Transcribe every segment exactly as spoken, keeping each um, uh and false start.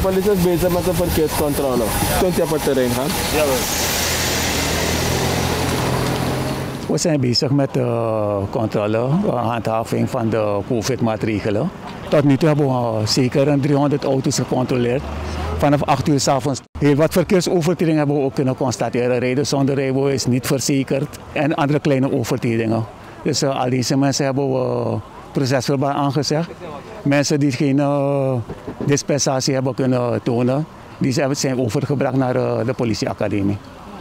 politie is bezig met de verkeerscontrole. Kunt u op het terrein gaan? Jawel. We zijn bezig met de controle, de handhaving van de COVID-maatregelen. Tot nu toe hebben we zeker driehonderd auto's gecontroleerd. Vanaf acht uur 's avonds. Heel wat verkeersovertredingen hebben we ook kunnen constateren. Rijden zonder rijbewijs, niet verzekerd en andere kleine overtredingen. Dus uh, al deze mensen hebben we procesverbaal aangezegd. Mensen die geen uh, dispensatie hebben kunnen tonen, die zijn overgebracht naar uh, de politieacademie.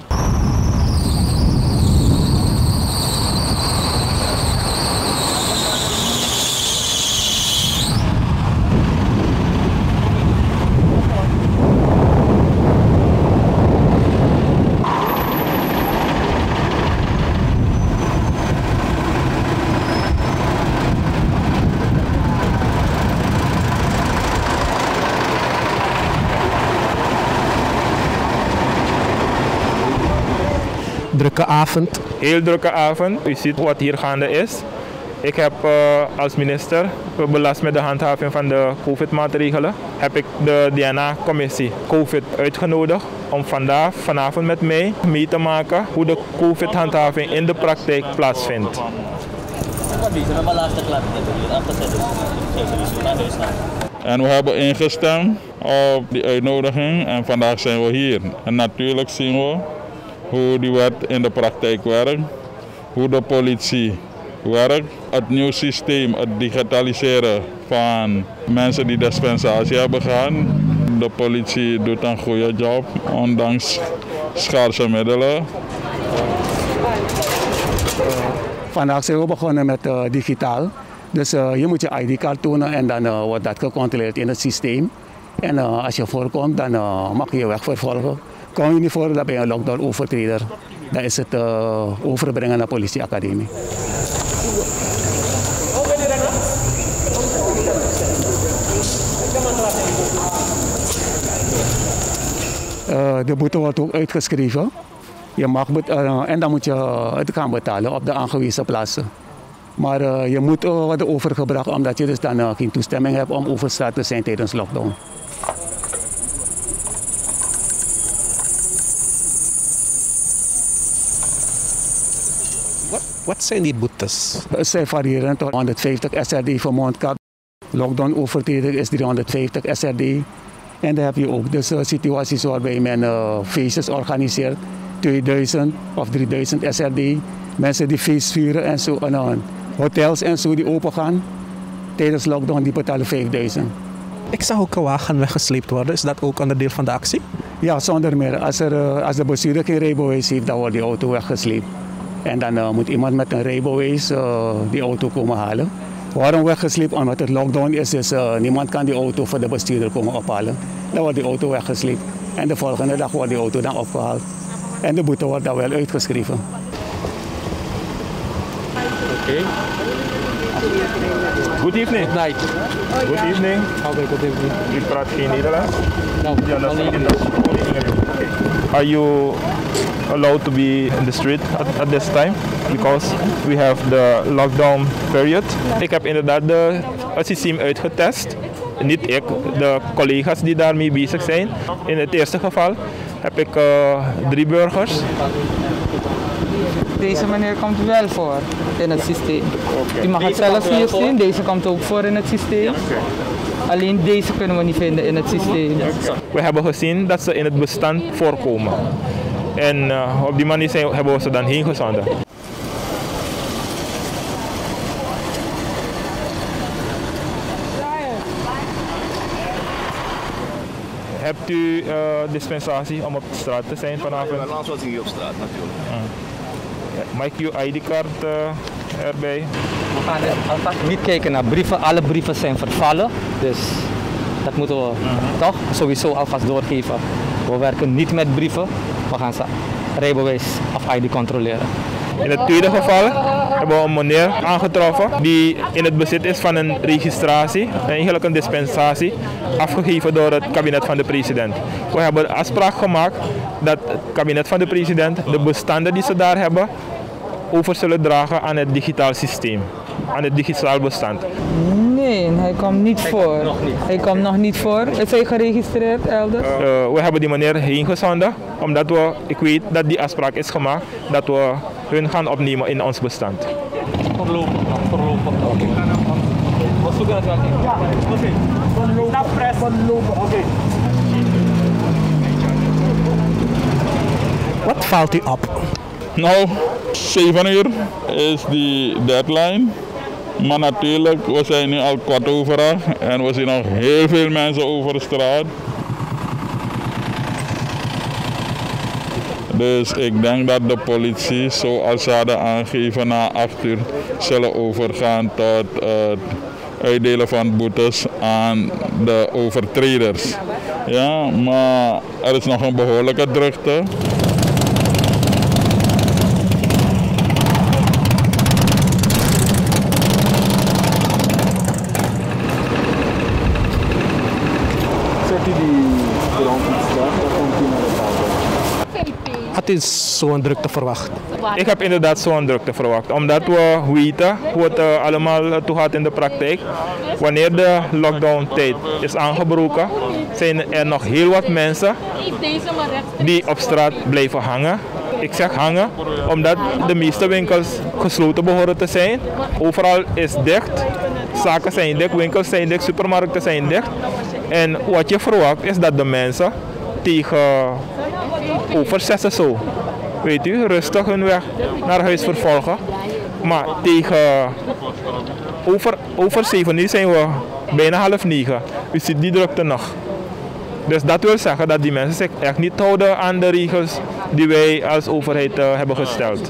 Drukke avond. Heel drukke avond. U ziet wat hier gaande is. Ik heb uh, als minister, belast met de handhaving van de COVID-maatregelen, heb ik de D N A-commissie COVID uitgenodigd om vandaag, vanavond met mij mee te maken hoe de COVID-handhaving in de praktijk plaatsvindt. En we hebben ingestemd op die uitnodiging en vandaag zijn we hier. En natuurlijk zien we hoe die wet in de praktijk werkt, hoe de politie werkt, het nieuwe systeem, het digitaliseren van mensen die dispensatie hebben gehad. De politie doet een goede job, ondanks schaarse middelen. Vandaag zijn we begonnen met uh, digitaal. Dus uh, je moet je I D-kaart tonen en dan uh, wordt dat gecontroleerd in het systeem. En uh, als je voorkomt, dan uh, mag je je weg vervolgen. Kom je niet voor, dan ben je een lockdown-overtreder. Dan is het uh, overbrengen naar de politieacademie. Uh, de boete wordt ook uitgeschreven. Je mag uh, en dan moet je het gaan betalen op de aangewezen plaatsen. Maar uh, je moet uh, worden overgebracht omdat je dus dan uh, geen toestemming hebt om over straat te zijn tijdens lockdown. Wat zijn die boetes? Zij variëren tot honderdvijftig S R D voor mondkap. Lockdown-overtreding is driehonderdvijftig S R D. En dan heb je ook dus uh, situaties waarbij men uh, feestjes organiseert. tweeduizend of drieduizend S R D. Mensen die feest vieren en zo. En, uh, hotels en zo die open gaan. Tijdens lockdown die betalen vijfduizend. Ik zag ook een wagen weggesleept worden. Is dat ook onderdeel van de actie? Ja, zonder meer. Als, er, uh, als de bestuurder geen rijbewijs heeft, dan wordt die auto weggesleept. En dan uh, moet iemand met een rijbewijs uh, die auto komen halen. Waarom weggesleept? Omdat het lockdown is, dus uh, niemand kan die auto voor de bestuurder komen ophalen. Dan wordt die auto weggesleept. En de volgende dag wordt die auto dan opgehaald. En de boete wordt dan wel uitgeschreven. Okay. Good evening. Night. Good evening. Okay, good evening. U praat geen Nederlands? No, Ja, dat is only English. Okay. Are you allowed to be in the street at, at this time? Because we have the lockdown period. Ik heb inderdaad de, het systeem uitgetest. Niet ik, de collega's die daarmee bezig zijn. In het eerste geval heb ik uh, drie burgers. Deze meneer komt wel voor in het systeem. U mag het zelf hier zien, deze komt ook voor in het systeem. Alleen deze kunnen we niet vinden in het systeem. We hebben gezien dat ze in het bestand voorkomen. En uh, op die manier zijn, hebben we ze dan heen gezonden. Hebt u uh, dispensatie om op de straat te zijn vanavond? Ja, anders was ik hier op straat natuurlijk. Ah. Ja, mag ik uw I D-kaart uh, erbij? We gaan alvast niet kijken naar brieven. Alle brieven zijn vervallen. Dus dat moeten we uh-huh. toch sowieso alvast doorgeven. We werken niet met brieven. We gaan ze rijbewijs of I D controleren. In het tweede geval hebben we een meneer aangetroffen die in het bezit is van een registratie, eigenlijk een dispensatie, afgegeven door het kabinet van de president. We hebben afspraak gemaakt dat het kabinet van de president de bestanden die ze daar hebben over zullen dragen aan het digitaal systeem, aan het digitaal bestand. Nee, Nee, hij komt niet voor. Nog niet. Hij komt nog niet voor. Is hij geregistreerd elders? Uh, we hebben die meneer heen gezonden, omdat we, ik weet dat die afspraak is gemaakt, dat we hun gaan opnemen in ons bestand. Voorlopig nog, voorlopig nog. We zoeken het wel in. Ja, oké. Snap press. Voorlopig, oké. Wat valt u op? Nou, zeven uur is die deadline. Maar natuurlijk, we zijn nu al kwart over acht en we zien nog heel veel mensen over de straat. Dus ik denk dat de politie, zoals ze hadden aangegeven, na acht uur zullen overgaan tot het uitdelen van boetes aan de overtreders. Ja, maar er is nog een behoorlijke drukte. Zet u die grond iets weg, dan komt u naar de tafel. Had u zo'n drukte verwacht? Ik heb inderdaad zo'n drukte verwacht, omdat we weten hoe het uh, allemaal toe gaat in de praktijk. Wanneer de lockdown-tijd is aangebroken, zijn er nog heel wat mensen die op straat blijven hangen. Ik zeg hangen, omdat de meeste winkels gesloten behoren te zijn. Overal is dicht, zaken zijn dicht, winkels zijn dicht, supermarkten zijn dicht. En wat je verwacht is dat de mensen tegen over zes of zo, weet u, rustig hun weg naar huis vervolgen. Maar tegen over, over zeven, nu zijn we bijna half negen. U ziet die drukte nog. Dus dat wil zeggen dat die mensen zich echt niet houden aan de regels die wij als overheid uh, hebben gesteld.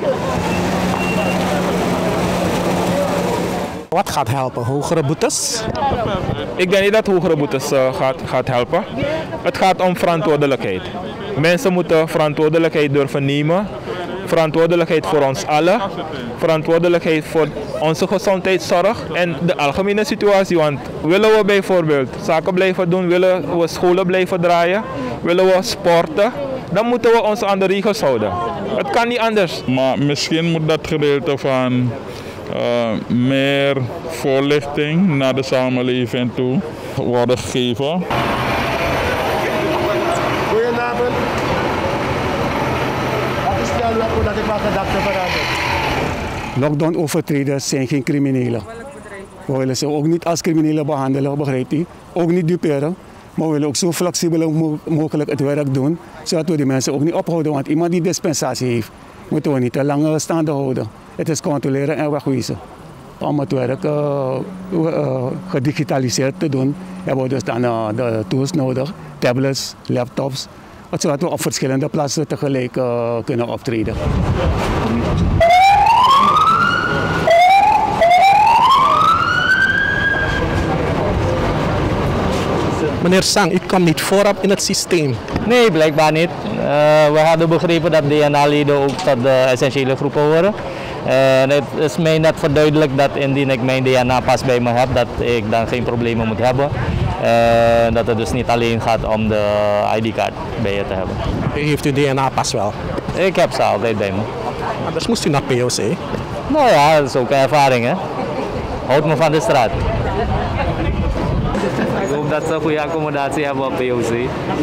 Wat gaat helpen? Hogere boetes? Ik denk niet dat hogere boetes uh, gaat, gaat helpen. Het gaat om verantwoordelijkheid. Mensen moeten verantwoordelijkheid durven nemen. Verantwoordelijkheid voor ons allen. Verantwoordelijkheid voor onze gezondheidszorg en de algemene situatie. Want willen we bijvoorbeeld zaken blijven doen, willen we scholen blijven draaien, willen we sporten, dan moeten we ons aan de regels houden. Het kan niet anders. Maar misschien moet dat gedeelte van uh, meer voorlichting naar de samenleving toe worden gegeven. Goedenavond. Wat is jouw loco dat ik wat gedacht heb? Lockdown-overtreders zijn geen criminelen. We willen ze ook niet als criminelen behandelen, begrijpt u? Ook niet duperen. Maar we willen ook zo flexibel mogelijk het werk doen, zodat we die mensen ook niet ophouden. Want iemand die dispensatie heeft, moeten we niet te lang staande houden. Het is controleren en wegwezen. Om het werk uh, uh, gedigitaliseerd te doen, hebben we dus dan uh, de tools nodig, tablets, laptops, zodat we op verschillende plaatsen tegelijk uh, kunnen optreden. Meneer Sang, u komt niet voorop in het systeem. Nee, blijkbaar niet. Uh, we hadden begrepen dat D N A-leden ook tot de essentiële groepen horen. En het is mij net verduidelijk dat indien ik mijn D N A-pas bij me heb, dat ik dan geen problemen moet hebben. Uh, dat het dus niet alleen gaat om de I D-kaart bij je te hebben. U heeft uw D N A-pas wel? Ik heb ze altijd bij me. Anders moest u naar P O C? Nou ja, dat is ook een ervaring, hè. Houd me van de straat. Ik hoop dat ze een goede accommodatie hebben op P O C.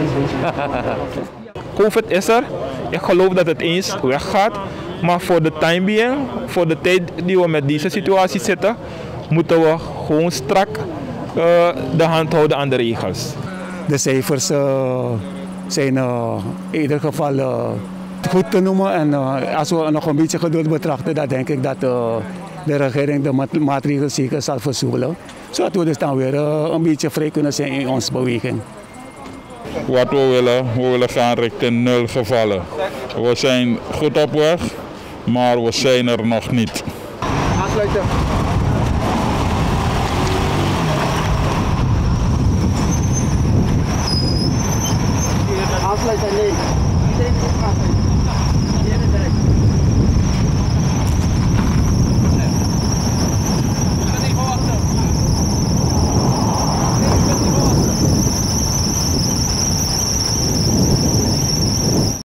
COVID is er. Ik geloof dat het eens weggaat. Maar voor de time being, voor de tijd die we met deze situatie zitten, moeten we gewoon strak uh, de hand houden aan de regels. De cijfers uh, zijn uh, in ieder geval uh, goed te noemen. En uh, als we nog een beetje geduld betrachten, dan denk ik dat uh, de regering de maatregelen zeker zal versoepelen. Zodat we dus dan weer uh, een beetje vrij kunnen zijn in onze beweging. Wat we willen, we willen gaan richting nul gevallen. We zijn goed op weg, maar we zijn er nog niet. Aansluiten. Aansluiten, nee. Iedereen moet aansluiten.